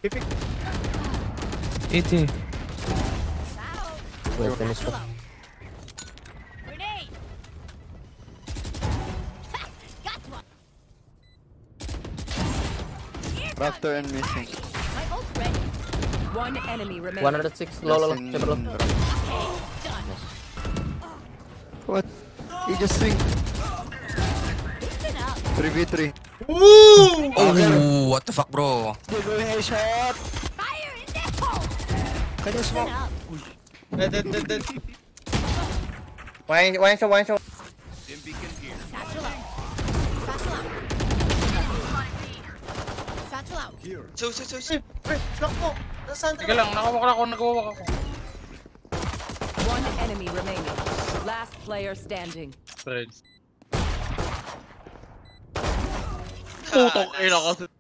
80. Wait, finish ko. Raptor and missing. One enemy remaining. 106. Low. What? He just swing. 3v3. Woo! Oh, what the fuck, bro? They're going headshot. Fire in the hole. Can you smoke? Dead. One shot. Satchel out. So. Lock mo. Nasaan? Teka lang, nagawak ako. One enemy remaining. Last player standing. Putong ina kasi.